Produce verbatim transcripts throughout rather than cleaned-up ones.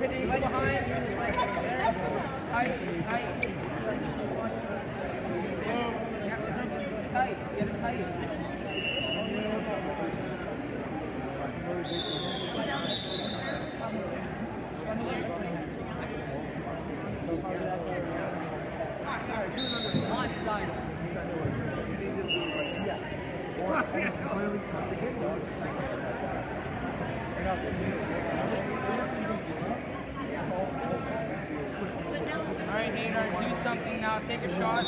Pitching behind. Tight, tight. Tight, get it tight. One side. Alright, Hader, do something now. Take a shot.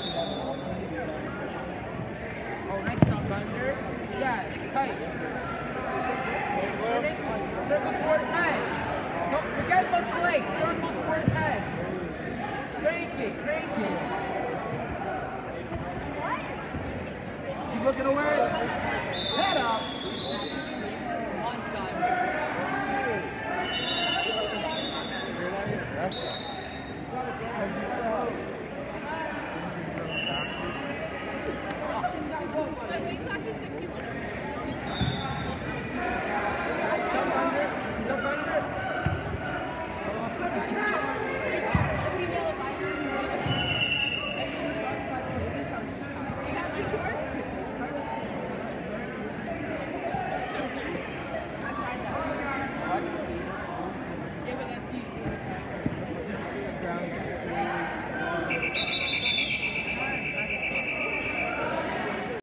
Oh, nice jump under. Yeah, tight. Circle toward his head. Don't forget about the legs. Circle toward his head. Crank it, crank it. Keep looking away. Head up.